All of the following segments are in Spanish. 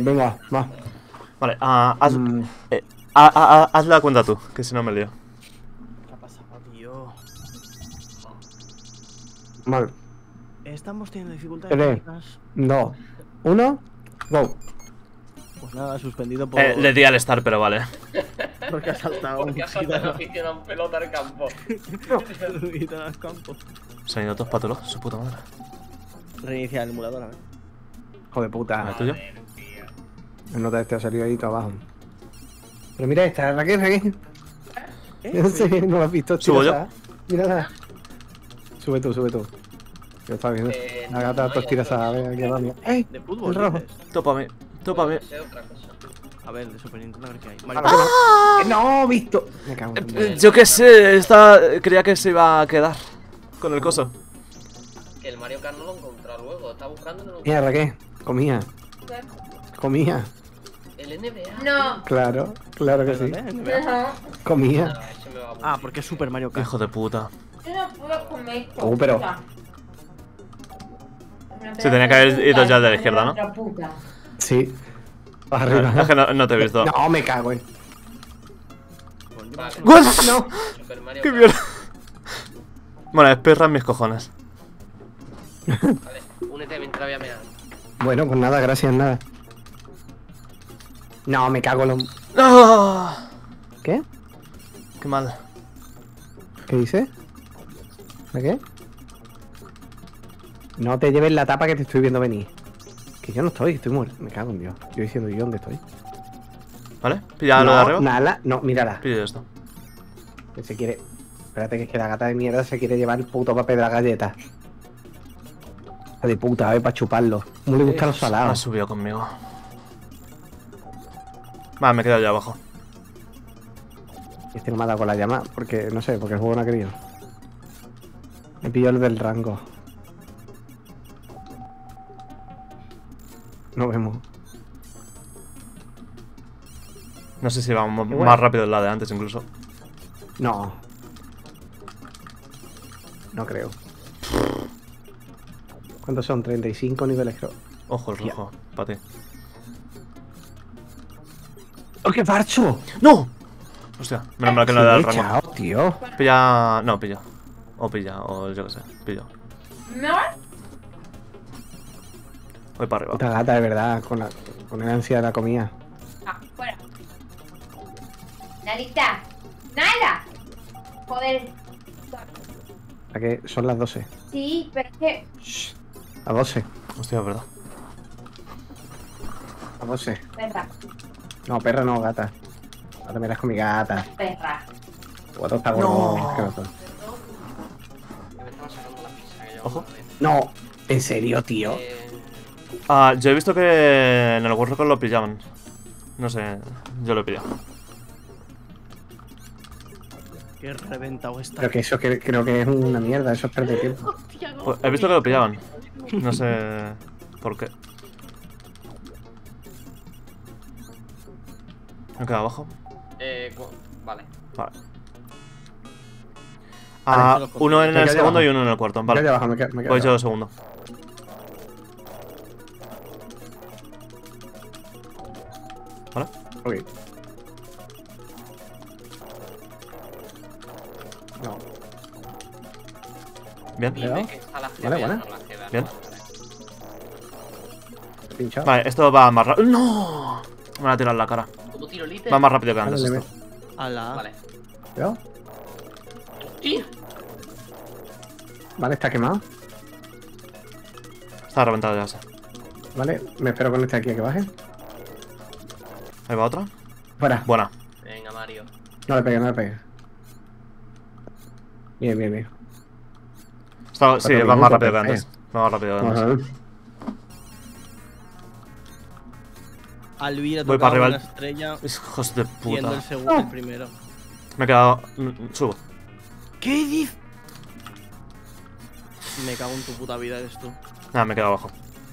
venga, va. Vale, haz, haz la cuenta tú, que si no me lío. ¿Qué ha pasado, tío? Vale. Estamos teniendo dificultades 3, técnicas. 2, 1, go. Pues nada, suspendido por... Le di al start, pero vale. Porque ha saltado Porque ha saltado aficionado un pelota al campo. al campo. Se han ido todos pátulos, su puta madre. Reinicia el emulador, a ver. Hijo de puta. ¿El tuyo? El nota este ha salido ahí todo abajo. Pero mira esta, Raquel. No sé, no lo has visto. ¿Subo yo? Mírala. Sube tú. Yo estaba viendo. La gata no, pues tira esa, a ver, aquí va. ¡Ey! De fútbol, El rojo. dices. Tópame. Sé otra cosa. A ver, de Super Nintendo, a ver qué hay. No, visto. Me cago en Yo qué sé, creía que se iba a quedar con el coso. Que el Mario Kart no lo encontró luego. Está buscando y no lo Mira, encontró. Raquel. Comía. El NBA. No. Claro que sí. No. Comía. Ah, ese me va a aburrir. Ah, porque es Super Mario Kart. Hijo de puta. Yo no puedo comer. Pero. Se tenía que haber ido ya de la izquierda, ¿no? Otra puta. Sí. Arriba. Es que no te he visto. No, me cago en. Vale. No. Super Mario ¡Qué Kart. mierda! Bueno, es perra en mis cojones. Vale, únete mientras voy a mear. Bueno, pues nada, gracias, nada. No, me cago en lo... ¡Ah! ¿Qué? ¡Qué mal! ¿Qué dices? ¿De qué? No te lleves la tapa que te estoy viendo venir. Que yo no estoy muerto. Me cago en Dios. Yo diciendo, ¿yo dónde estoy? ¿Vale? ¿Pilla lo de arriba? Nada, no, mírala. Pilla esto. Que se quiere... Espérate, que es que la gata de mierda se quiere llevar el puto papel de la galleta. Hija de puta, a ver, para chuparlo. ¿Cómo le gustan los Me ha salados? subido conmigo. Vale, me he quedado ya abajo. Este no me ha dado con la llama, porque no sé, porque el juego no ha querido. Me pillo el del rango. Nos vemos. No sé si vamos Qué bueno. más rápido de la de antes incluso. No. No creo. ¿Cuántos son? 35 niveles, creo. Ojo el rojo, para ti. ¡Oh, qué farcho! ¡No! Hostia, menos mal que no le da el rango. Chao, tío. Pilla... No, pilla. O yo qué sé, pillo. ¿No? Voy para arriba. Puta gata, de verdad, con el ansia de la comida. Ah, fuera. Narita. Nada. Joder. ¿A qué? Son las 12. Sí, pero es que... Shh. A 12. Hostia, es verdad. A 12. Perra. No, perra no, gata. Ahora miras con mi gata. Perra. Guato está gordo. No. Que no está. Que me estaba sacando la pizza que yo. Ojo. No, ¿en serio, tío? Yo he visto que en el World Record lo pillaban. No sé, yo lo he pillado. Qué reventado está. Pero que eso creo que es una mierda, eso es perder tiempo. Pues he visto que lo pillaban. No sé por qué. Me quedo abajo. Vale. Vale. Vale, Uno en Me el quedo segundo abajo. y uno en el cuarto. Me quedo Vale. abajo, me quedo Voy yo abajo. segundo. ¿Vale? Ok. No. Bien. ¿Le he dado? Que está la Vale, CBA, buena. no la CBA, Bien. He pinchado. Vale, esto va más rápido. ¡No! Me van a tirar en la cara. ¿Cómo tiro lite? Va más rápido que antes Vale, esto. Ala. Vale. ¿Veo? ¡Y! Vale, está quemado. Está reventado ya ese. Vale, me espero con este aquí a que baje. Ahí va otra. Fuera. Buena. Venga, Mario. No le pegues, no le pegues. Bien, bien, bien. Sí, 4 va más minutos, rápido que perfecto. antes. Va más rápido que Vamos a antes. ver. Alvira Voy tocaba para arriba. una estrella Hijos de siendo puta. el segundo, el primero. Me he quedado. Subo. ¿Qué dices? Me cago en tu puta vida, eres tú. Nada, me he quedado abajo.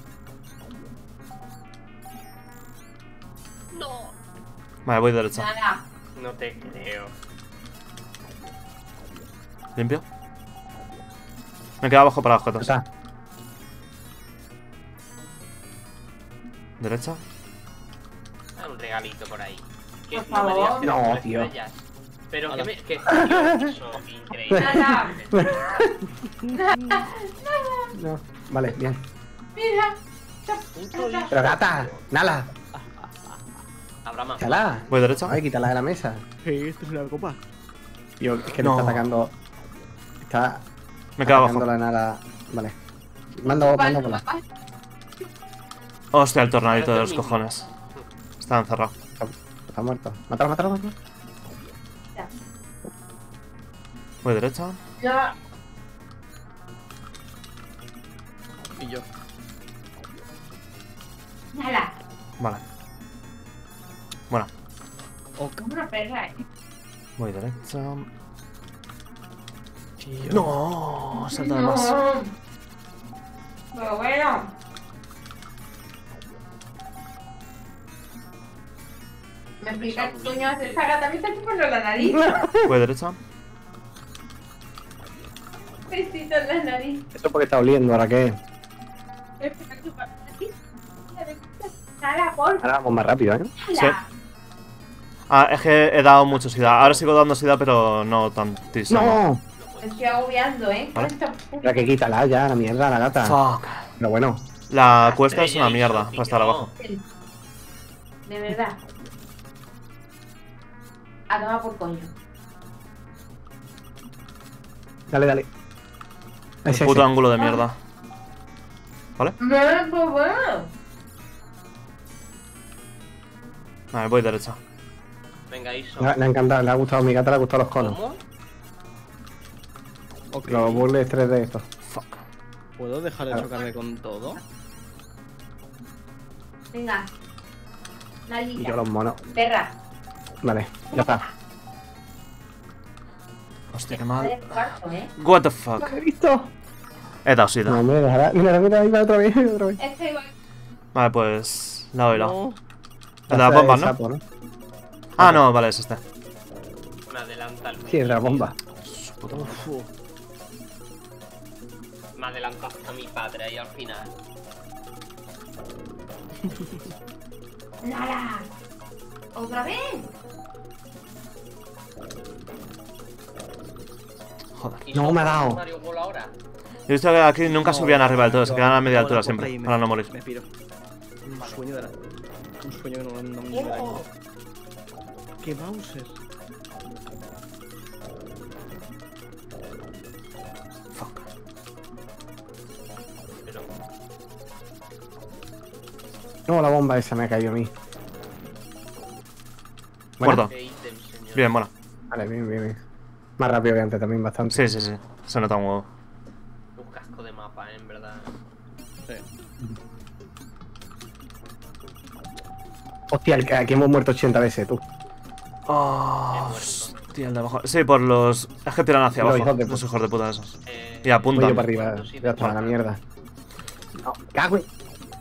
¡No! Vale, voy derecha. Nada. No te creo. ¿Limpio? Me he quedado abajo para objetos. Está. Derecha. regalito por ahí. Que Por no me digas favor. que No, son tío. estrellas. Pero que me. Que tío, eso, increíble. Nada. No. Vale, bien. Mira. Puto listo. Pero gata, Nala, Habrá más. quítala. Voy derecha. Ay, quítala de la mesa. Esto es una copa. Yo, es que No. no está atacando. Está Me quedo atacando abajo. la Nala. Vale. Mando por la. Hostia, el tornadito de los cojones. Está encerrado. Está muerto. Mátalo, mátalo, mátalo. Voy derecha. Yo. Y yo. Nada. Vale. Bueno, Como una perra, voy derecha. Tío. No, salta de más. No. Pero bueno. Me explica el coño hacer esa gata. Me está chupando la nariz. Voy derecha. Besito en la nariz. Eso porque está oliendo, ¿ahora qué? Me está chupando la nariz. Nada, por Ahora vamos más rápido, ¿eh? Sí. Ah, es que he dado mucho sida. Ahora sigo dando sida, pero no tantísimo. ¡No! Me estoy agobiando, ¿eh? Vale. Con esta Mira que quítala ya, la mierda, la gata. Fuck. Pero bueno, La cuesta es Estrella una y mierda Sofi, para estar que no. abajo. De verdad. A tomar por coño. dale, dale. El Ese, puto ese. ángulo de mierda. ¿Vale? No, pues bueno. Vale, voy derecha. Venga, Iso. Le ha encantado, le ha gustado a mi gata, le ha gustado los conos. ¿Cómo? Ok. Los burles 3D estos. Fuck. ¿Puedo dejar de chocarme con todo? Venga. Y Nalguita. yo los monos. Perra. Vale, ya está. Hostia, qué Madre mal. del cuarto, ¿eh? What the fuck. he visto? He dado sida. No, me dejará. Mira, mira, ahí va otra vez, otra vez. Este igual. Vale, pues. La doy la. No. El de las bombas, El ¿no? sapo, ¿no? Ah, no, vale, es este. Me adelanta el Sí, es de la bomba. Uf. Me adelanta hasta mi padre ahí al final. Nada. ¿Otra vez? Joder. Iso, No me ha dado. Mario Ball ahora. He visto que aquí nunca subían arriba del todo, se Yo quedan a media hago altura la siempre, copa y para no morir. Me piro. Un sueño de la. Un sueño que no me da. ¿Qué Bowser? Fuck. Pero. No, la bomba esa me ha caído a mí. Muerto. ¿Qué ítem, señor? Bien, bueno. Vale, bien, bien, bien. Más rápido que antes también, bastante. Sí, sí, sí. Se nota un huevo. Un casco de mapa, en verdad. Sí. Hostia, aquí hemos muerto 80 veces, tú. Oh, hostia, el de abajo. Sí, por los. Es que tiran hacia Los abajo. hijos de Los hijos de puta esos. Y Voy apuntan. yo para arriba, ¿Cuántos sí ya está, te la mierda. No, cago en-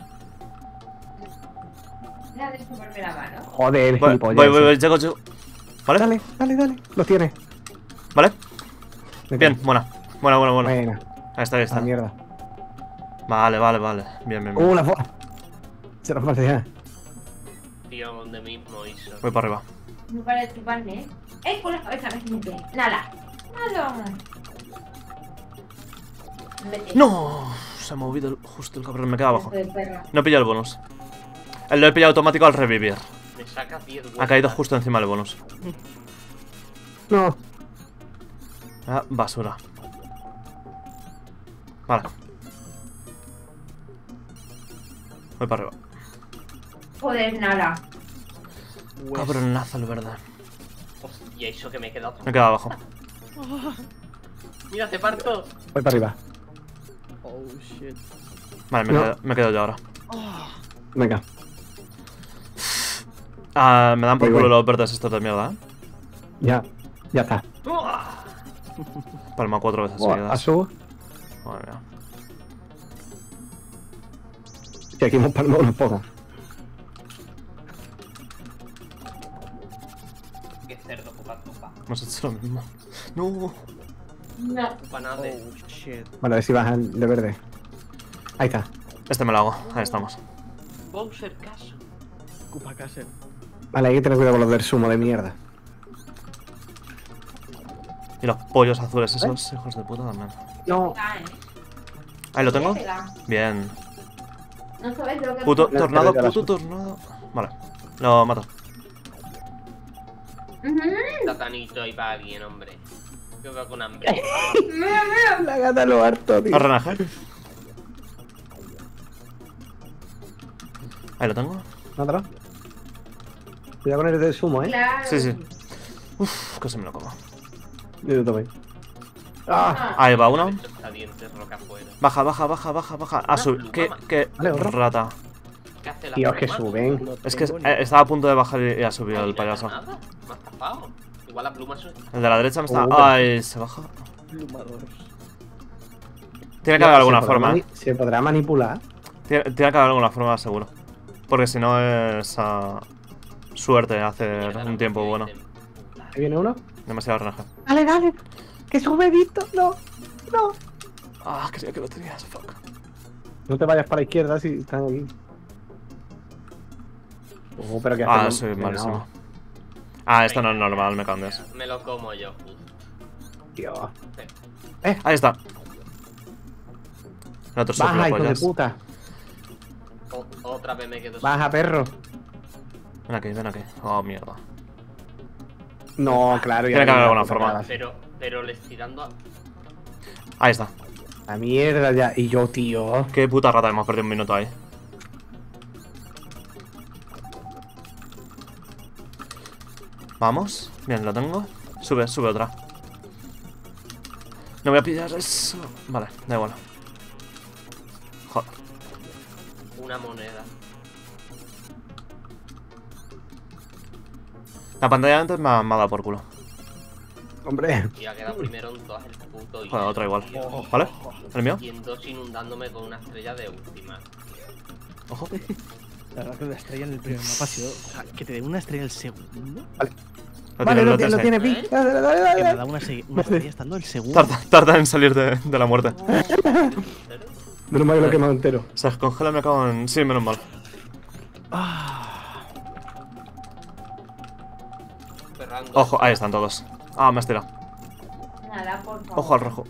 Deja de chuparme la mano. Joder, Voy, gilipollas. voy, llego, llego. ¿Vale? Dale, dale, dale. Los tienes. ¿Vale? Vete. Bien, buena. Buena, buena, buena. Buena, Ahí está, ahí la está. mierda. Vale, vale, vale. Bien, bien, bien. La foto. Se nos parecía. Tío, donde mismo Iso. Voy para arriba. No para de chuparme, ¿eh? ¡Ey, con la cabeza! Me mete. Nada. Nada. Vete. ¡No! Se ha movido justo el cabrón. Me queda abajo. Pedazo de perra. No he pillado el bonus. Lo he pillado automático al revivir. Me saca 10 Ha caído justo encima del bonus. No. Ah, basura. Vale. Voy para arriba. Joder, nada. Pues, Cabronazo el verde. Hostia, eso que me he quedado. Me he quedado abajo. Mira, te parto. Voy para arriba. Oh shit. Vale, No. me quedo yo ahora. Venga. Ah, me dan por Voy, culo voy. los verdes estos de mierda, Ya. Ya está. Palma 4 veces Buah, seguidas. Asu. Madre mía. Que aquí hemos palmado unos pocos. Qué cerdo, tupa. Hemos hecho lo mismo. No. No. Panade. Oh shit. Vale, a ver si bajan de verde. Ahí está. Este me lo hago. Ahí estamos. Bowser, caso. Cupa Castle. Vale, hay que tener cuidado con los del sumo de mierda. Y los pollos azules esos, hijos de puta también. No. Ahí lo tengo. Pega. Bien. No sabes lo que Puto No, tornado, pero ya puto tornado. Vale. Lo mato. Tatanito ahí para alguien, hombre. Yo veo con hambre. Mira, mira. La gata lo harto, tío. Arrenaje. Ahí lo tengo. Mátalo. Cuidado con el del sumo, Claro. Sí, sí. Uf, que se me lo como. Yo también. Ah, Ahí va uno. Está dientes roca afuera. Baja, baja, baja, baja, baja. Ah, sube. ¿Qué Vale, otro. rata? ¿Qué hace la tío, es que pluma? suben. No Es que tengo ni- estaba a punto de bajar y ha subido Ay, el payaso. nada. Me ha estafado. Igual la pluma es... El de la derecha me está. Oh, Ay, se baja. Plumador. Tiene que haber alguna ¿Se podrá forma. ¿Se podrá manipular? Tiene que haber alguna forma, seguro. Porque si no es suerte hacer un tiempo bueno. Ahí viene uno. Demasiado renaje. Dale, dale. Que sube Víctor. No. No. Ah, creía que lo tenías. Fuck. No te vayas para la izquierda si están aquí. Pero que Ah, soy malísimo. Ah, esto no es normal, me cambias. Me lo como yo. Tío. Ahí está. El otro Baja, hijo de soplapollas. puta. Otra vez me quedo... Baja, perro. Ven aquí, ven aquí. Oh, mierda. No, claro. Tiene que haber alguna forma. Pero le estoy dando a... Ahí está. La mierda ya. Y yo, tío. Qué puta rata, hemos perdido un minuto ahí. Vamos. Bien, lo tengo. Sube, sube otra. No voy a pillar eso. Vale, da igual. Joder. Una moneda. La pantalla de antes me ha dado por culo. Hombre. Y ha quedado primero en todas el puto... Joder, otra igual. tío. ¿Vale? ¿El mío? Y en dos inundándome con una estrella de última. Ojo. La verdad que la estrella en el primer mapa ha sido. O sea, que te dé una estrella el segundo. Lo Vale, tienes, lo tienes ahí. tiene Pi. Dale, dale, dale, Que me dale. da una estrella estando el segundo. Tarda en salir de la muerte. Menos mal que lo he quemado entero. Se descongela, me cago en... Sí, menos mal. Ferrando. Ojo, ahí están todos. Ah, me has tirado. Nada, por favor. Ojo al rojo.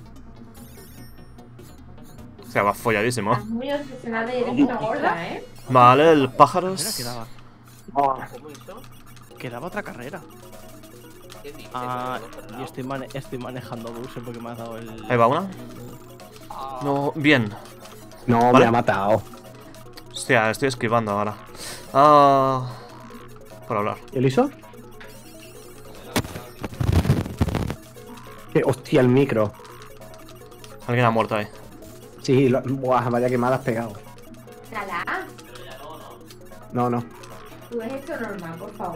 O sea, va folladísimo. Estás muy obsesionada y eres una gorda, ¿eh? Vale, el Espera, pájaros. quedaba. ¿Cómo hizo? Quedaba otra carrera. ¿Qué dices? Ah, Pero no, y estoy manejando dulce porque me ha dado el. Ahí va una. No, bien. No, Vale. me ha matado. Hostia, estoy esquivando ahora. Ah. Por hablar. ¿Y el ISO? Hostia, el micro. Alguien ha muerto ahí. Sí, buah, vaya quemada has pegado. Nada. No, no. Tú ves esto normal, por favor.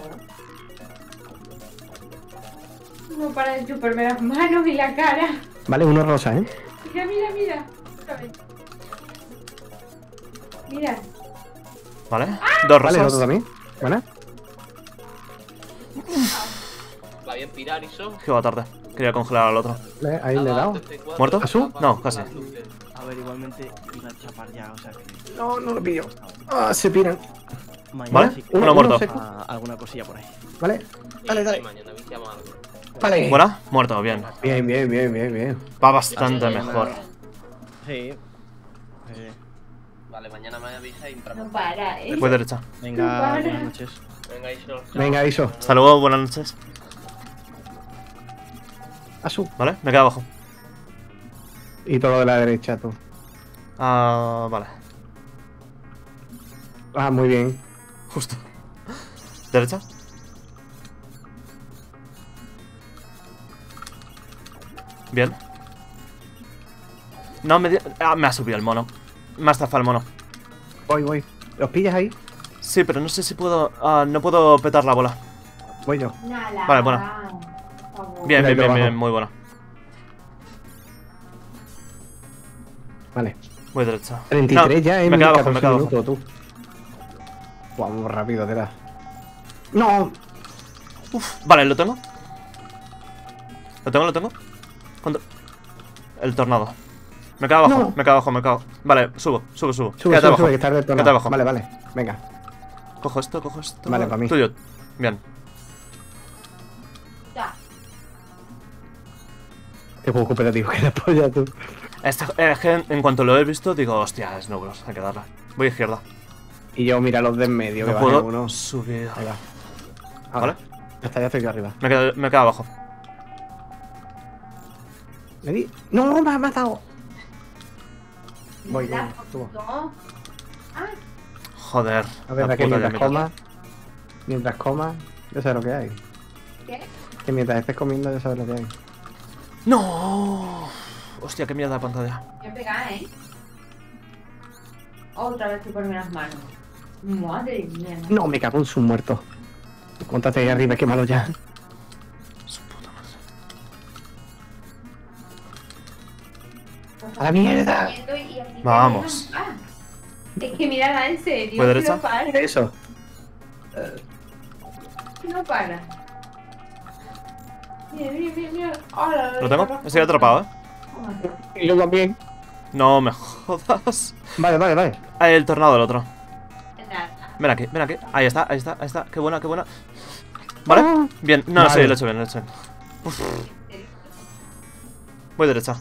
No para de chuparme las manos y la cara. Vale, uno rosa, ¿eh? Mira, mira, mira. Otra vez. Mira. ¿Vale? Dos Vale, el otro rosas. también. ¿Vale? Va bien pirar, Iso. Que va tarde. Quería congelar al otro. Vale, ahí le he dado. ¿Muerto? ¿Azul? No, casi. A ver, igualmente iba a chapar ya, o sea que. No, no lo pillo. Ah, se piran. Mañana ¿Vale? sí que Uno muerto. seco. alguna cosilla por ahí. Vale. Dale, dale. Mañana viciamos algo. Vale. ¿Fuera? Muerto, bien. Bien, bien, bien, bien, bien. Va bastante mejor. Sí. Vale, mañana me avisa y No para, ¿eh? Voy derecha. Venga, Para. buenas noches. Venga, Iso. Venga, ISO. Hasta luego, buenas noches. Asu. ¿Vale? Me quedo abajo. Y todo lo de la derecha, tú. Ah, vale. Ah, muy bien. Justo. ¿Derecha? Bien. No, me ha subido el mono. Me ha estafado el mono. Voy, voy. ¿Los pillas ahí? Sí, pero no sé si puedo... no puedo petar la bola. Voy yo. Nada. Vale, buena. Por favor. Bien, Ahí bien, bien, abajo. bien, muy buena. Vale. Voy derecha. 33 No, ya, me quedo abajo, 14 me quedo abajo. minutos, tú. Vamos rápido, te da. ¡No! Vale, ¿lo tengo? ¿Lo tengo? ¿Cuánto? El tornado. Me quedo abajo, No. me quedo abajo, me quedo. Vale, subo. Sube, Quédate sube, abajo. sube, que está del Quédate abajo. Vale, vale. Venga. Cojo esto, cojo esto. Vale, pa' mí. Tuyo. Bien. Ya. Qué juego cooperativo que la polla, tú. Es que en cuanto lo he visto, digo, hostia, es Nubros, hay que darle. Voy a izquierda. Y yo mira los de en medio, que No baje puedo uno. subir. Ahí va. ¿Vale? Ya está, ya estoy aquí arriba. Me quedo abajo. ¿Me di? ¡No, me has matado! Voy, La tú. foto. Ah, Joder. A ver, la que puta mientras llamita. comas, ya sabes lo que hay. ¿qué? Que mientras estés comiendo, ya sabes lo que hay. ¡No! Hostia, qué mierda de pantalla. Voy a pegar, ¿eh? Otra vez que ponerme las manos. Madre mía. No, me cago en su muerto. Cuéntate ahí arriba, qué malo ya. Su puta madre. ¡A la mierda! Y aquí Vamos. tenemos- Ah, es que mírala en serio. ¿Voy derecha? No para. Eso. No para. Mira, mira, mira, mira. Hola, ¿Lo tengo? Estoy atrapado, ¿eh? Y yo también. No me jodas. Vale, vale, vale. Ahí el tornado del otro. Nada. Ven aquí, ven aquí. Ahí está, ahí está, ahí está. Qué buena, qué buena. ¿Vale? Ah. Bien. No, Vale. sí, lo he hecho bien, lo he hecho bien. Uf. Voy derecha.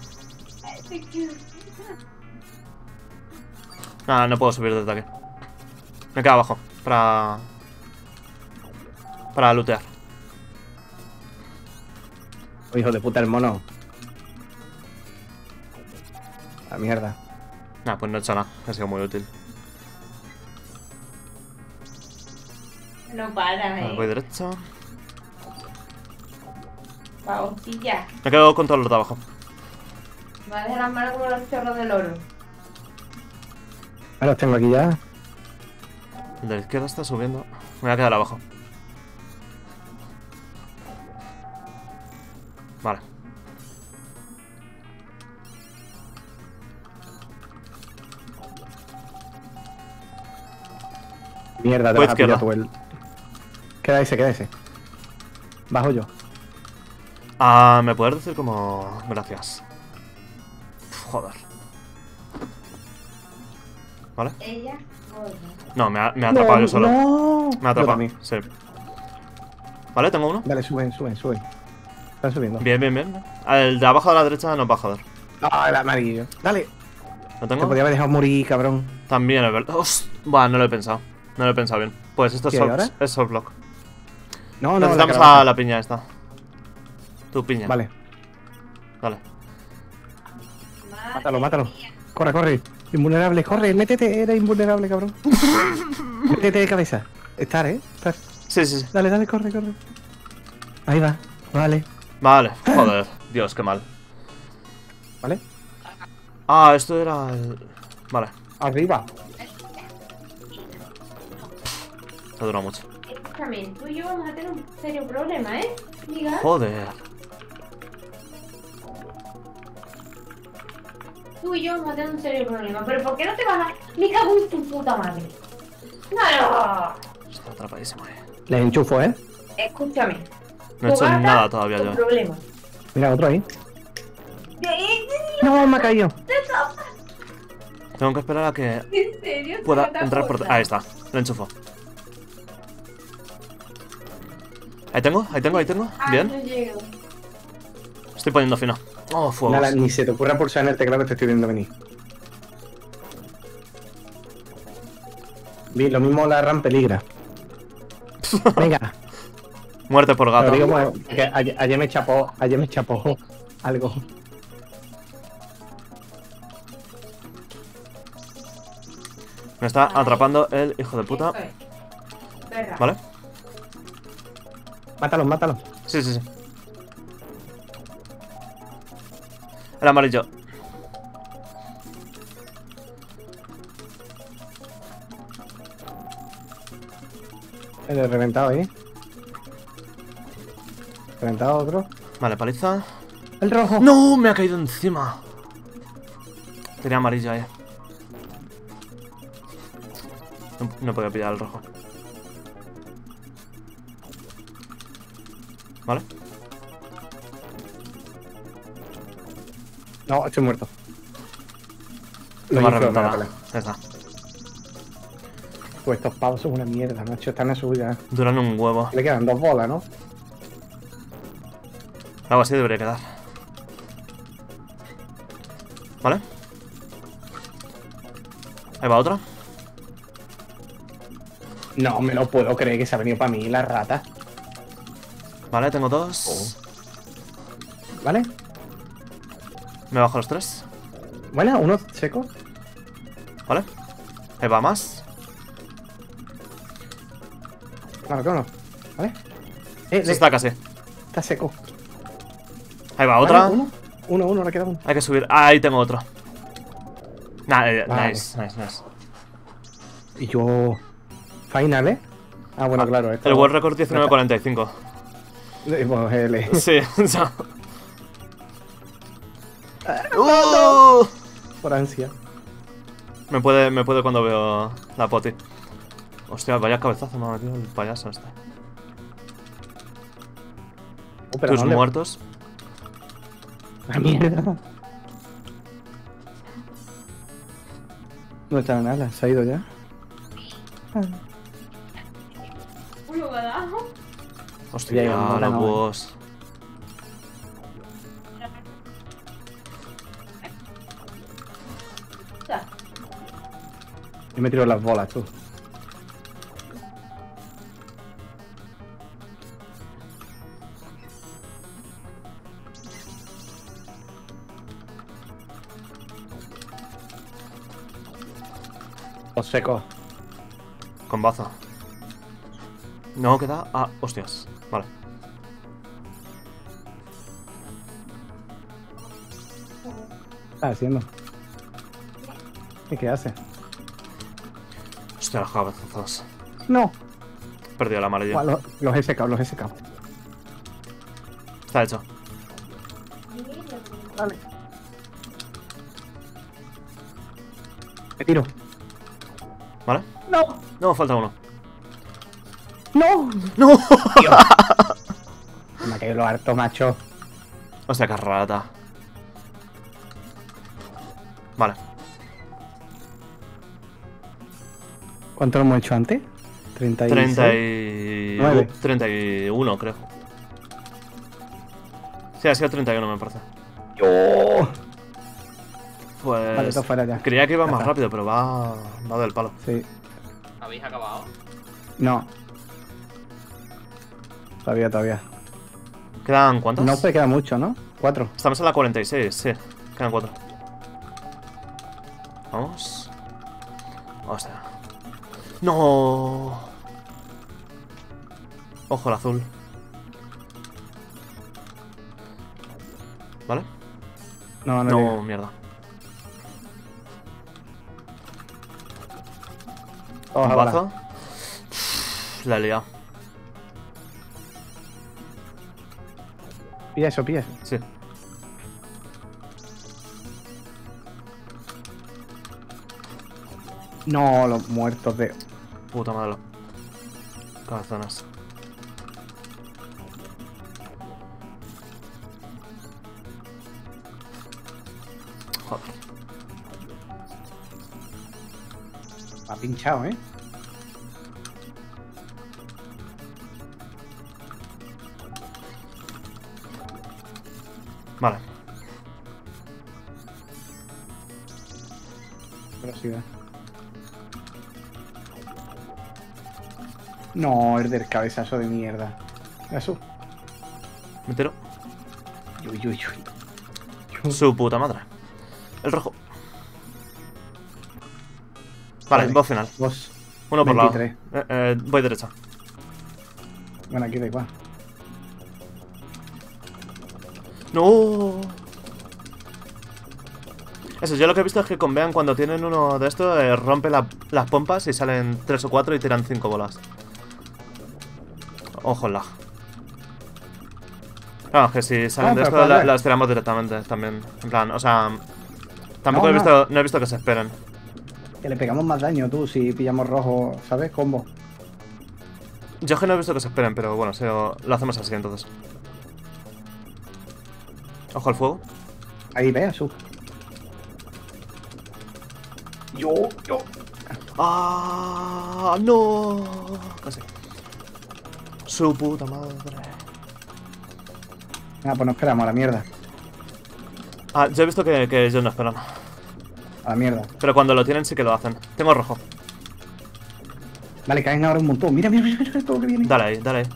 Nada, no puedo subir desde aquí. Me quedo abajo. Para lootear. Oh, hijo de puta, el mono. La mierda. Nah, pues no he hecho nada. Ha sido muy útil. No para, Vale, voy derecha. Pausilla. Me quedo con todo los de abajo. Me va a dejar las manos como los chorros del oro. Ahora los tengo aquí ya. El de la izquierda está subiendo. Me voy a quedar abajo. Vale. Mierda, te Voy vas a pillar izquierda. tú el... Queda ese, queda ese. Bajo yo. Ah, ¿me puedes decir como... Gracias. Uf, joder. ¿Vale? Ella, joder. No, me ha atrapado yo solo. No. Me ha atrapado. Yo también. Sí. ¿Vale? ¿Tengo uno? Dale, suben. Están subiendo. Bien, bien, bien. El de abajo a la derecha nos va a joder. Ah, el amarillo. Dale. ¿Lo Te tengo? podía haber dejado morir, cabrón. También es verdad. Buah, no lo he pensado. No lo he pensado bien. Pues esto es ¿Qué hay ahora? softblock. No, Necesitamos calabaza. a la piña esta. Tu piña. Vale, Dale. mátalo. Corre. Invulnerable, corre, métete, eres invulnerable, cabrón. Métete de cabeza. Estar, Estar. Sí, sí, sí. Dale, corre. Ahí va, vale. Vale. Joder. Dios, qué mal. ¿Vale? Ah, esto era el... Vale. Arriba. Te dura mucho. Escúchame, tú y yo vamos a tener un serio problema, ¿eh? Diga. Joder. Tú y yo vamos a tener un serio problema. ¿Pero por qué no te vas a...? Me cago en tu puta madre. No. Está atrapadísimo ahí. Les enchufo, Escúchame. No he hecho nada todavía Un yo. problema. Mira, otro ahí. No, me ha caído. Tengo que esperar a que ¿En serio? pueda ¿Se entrar por... Ahí está. Lo enchufo. Ahí tengo. Bien. No llego. Estoy poniendo fino. Oh, fuego. Nada, ni se te ocurra pulsar en el teclado que te estoy viendo venir. Vi, lo mismo la RAM peligra. Venga. Muerte por Lo gato. digo, bueno, que ayer me chapó algo. Me está atrapando el hijo de puta. Eso es. Perra. ¿Vale? Mátalo. Sí, sí, sí. El amarillo. El reventado ahí. Reventado otro. Vale, paliza. El rojo. ¡No! Me ha caído encima. Tenía amarillo ahí. No podía pillar el rojo. ¿Vale? No, estoy muerto. Toma hizo, reventada. me la pelea. Ya está. Pues estos pavos son una mierda, macho. Están a su ya. Duran un huevo. Le quedan 2 bolas, ¿no? Algo así debería quedar. ¿Vale? Ahí va otra. No me lo puedo creer que se ha venido para mí la rata. Vale, tengo 2. ¿Vale? Me bajo los 3. Bueno, uno seco. Vale. Ahí va más. Claro que no. ¿Vale? Se está casi. Está seco. Ahí va otra. Vale, uno, le queda uno. Hay que subir. Ah, ahí tengo otro. Vale. Nice. Y yo... Final, ¿eh? Ah, bueno, claro. Esto... El World Record 19.45. Pues L. Sí, o sea. Por ansia. Me puede cuando veo la poti. Hostia, vaya cabezazo me ha metido el payaso este. Pero Tus ¿dónde? muertos. ¡Ah, mierda! ¿Dónde está la Nala? ¿Se ha ido ya? Uy, ¿verdad? Hostia, Ya, no, los no, búhos. Yo me tiro las bolas, tú. Los secos. Con baza. No queda. Ah, hostias. Vale. ¿Qué estás haciendo? ¿Y qué hace? Hostia, los cabezazos. No. He perdido la amarilla. Buah, los he secado, los he secado. Está hecho. Vale. Me tiro. ¿Vale? ¡No! No, falta uno. ¡No! ¡No! Me ha caído lo harto, macho. Hostia, qué rata. Vale. ¿Cuánto lo hemos hecho antes? 36. 9. 31, creo. Sí, ha sido 31, me parece. ¡Yo! Pues. Vale, todo fuera ya. Creía que iba Ya más está. rápido, pero va del palo. Sí. ¿Habéis acabado? No. Todavía. ¿Quedan cuántas? No puede quedar mucho, ¿no? 4. Estamos en la 46, sí. Quedan 4. Vamos. Hostia. ¡No! Ojo el azul. ¿Vale? No No, llega. mierda. Vamos a Bazo. balas. La he liado. Pilla eso, pilla eso. Sí. No, los muertos de... Puta madre. Cabezonas. Joder. Ha pinchado, ¿eh? Vale. Velocidad. No, el del cabezazo de mierda. Eso. Me tiro. Uy. Su puta madre. El rojo. Vale, Vale. voz final. Vos. Uno por lado. 23. Voy derecha. Bueno, aquí da igual. ¡No! Eso, yo lo que he visto es que con Bean cuando tienen uno de estos rompe las pompas y salen 3 o 4 y tiran 5 bolas. Ojo el lag. Claro, que si salen de pero esto vale. las tiramos directamente también. En plan, o sea... Tampoco No, no he visto que se esperen. Que le pegamos más daño, tú, si pillamos rojo, ¿sabes? Combo. Yo es que no he visto que se esperen, pero bueno, lo hacemos así entonces. Ojo al fuego. Ahí, ve, Azu. Yo. ¡Ah! ¡No! Casi. Su puta madre. Ah, pues no esperamos, a la mierda. Ah, yo he visto que ellos no esperan. A la mierda. Pero cuando lo tienen sí que lo hacen. Tengo rojo. Vale, caen ahora un montón. Mira, mira, mira, mira todo lo que viene. Dale ahí, dale ahí.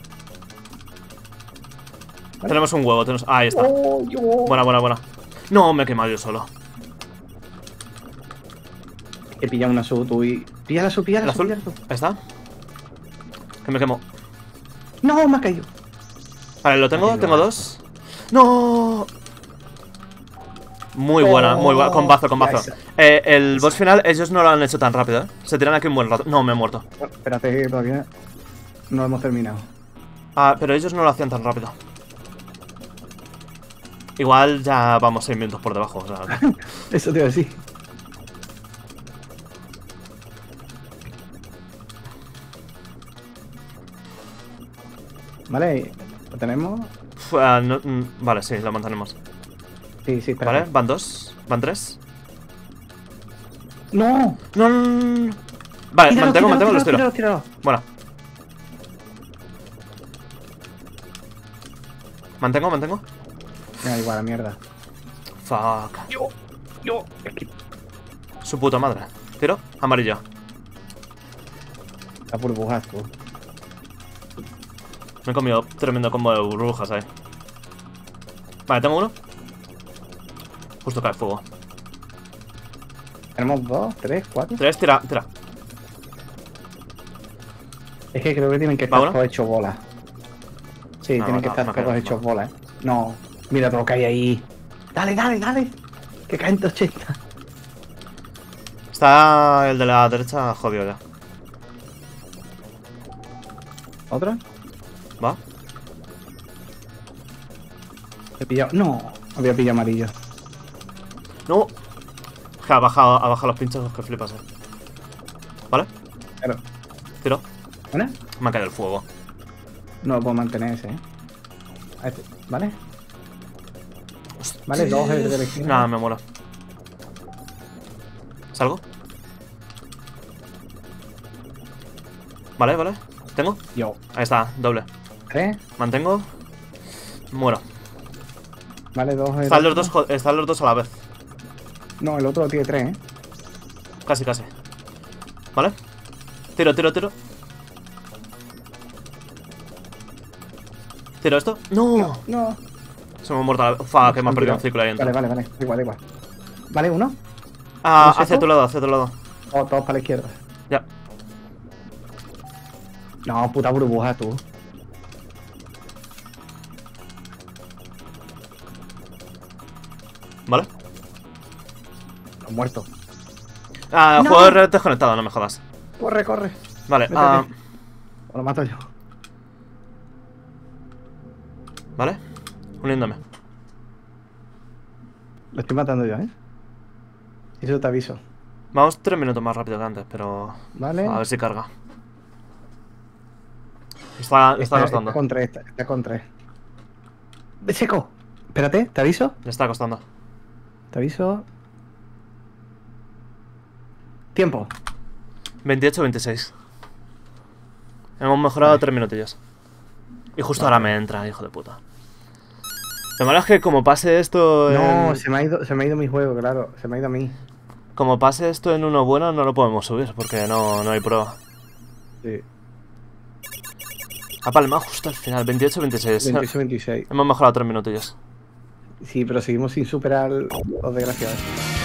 Vale. Tenemos un huevo, tenemos... Ah, ahí está. Oh, yo. Buena, buena, buena. No, me he quemado yo solo. He pillado una sub, tú y... Píllala sub, ¿El píllala sub, azul? píllala sub. Ahí está. Que me quemo. No, me ha caído. Vale, lo tengo, Aquí tengo va. 2. ¡No! Muy buena, muy buena. Con bazo, con Ya bazo. esa. El boss final, ellos no lo han hecho tan rápido, ¿eh? Se tiran aquí un buen rato. No, me he muerto. Bueno, espérate, que todavía no hemos terminado. Ah, pero ellos no lo hacían tan rápido. Igual ya vamos 6 minutos por debajo, o sea, Eso te iba a decir. Vale, ¿lo tenemos? vale, sí, lo mantenemos. Sí, sí, espera. Vale, van 2, van 3. ¡No! No, no, no, no. Vale, mantengo, los tiro. Tíralo. Bueno. Mantengo. Venga, igual, la mierda. Fuck. Yo. Es que Su puta madre. Tiro, amarillo. está burbujas, tú. Me he comido tremendo combo de burbujas ahí. Vale, tengo uno. Justo cae fuego. Tenemos 2, 3, 4. 3, tira. Es que creo que tienen que ¿Va estar uno? todos hechos bolas. Sí, No, tienen que no, estar no todos creo, hechos no. bolas. No, mira todo lo que hay ahí. Dale. Que caen 80. Está el de la derecha jodido ya. ¿Otra? ¿Va? He pillado. No, había pillado amarillo. No. Que ha bajado los pinchos que flipas, ¿Vale? Claro. Tiro. ¿Una? Me ha caído el fuego. No lo puedo mantener ese, A este, ¿vale? Vale, 2 es de la izquierda. Nada, me muero. ¿Salgo? Vale. ¿Tengo? Yo. Ahí está, doble. 3. Mantengo. Muero. Vale, 2 es. Están los dos a la vez. No, el otro tiene 3, Casi. ¿Vale? Tiro. ¿Tiro esto? ¡No! No. Se me ha muerto la... Fuck, que me ha perdido un ciclo ahí dentro. Vale. Da igual. Vale, uno. Ah, ¿No es hacia esto? tu lado. Todos para la izquierda. Ya. No, puta burbuja, tú. ¿Vale? Has muerto. Ah, No. juego de red desconectado, no me jodas. Corre. Vale, Métete. O lo mato yo. Vale. Uniéndome. Lo estoy matando yo, Eso te aviso. Vamos 3 minutos más rápido que antes, pero... Vale. A ver si carga. Está costando. Está con 3. ¡Seco! Espérate, ¿te aviso? Le está costando. Te aviso. Tiempo. 28-26. Hemos mejorado Vale. 3 minutillos. Y justo ahora me entra, hijo de puta. Lo malo es que como pase esto No, en... se me ha ido mi juego, claro. Se me ha ido a mí. Como pase esto en uno bueno, no lo podemos subir, porque no hay prueba. Sí. Ha palmado justo al final, 28-26. 28-26. Hemos mejorado 3 minutillos. Sí, pero seguimos sin superar los desgraciados.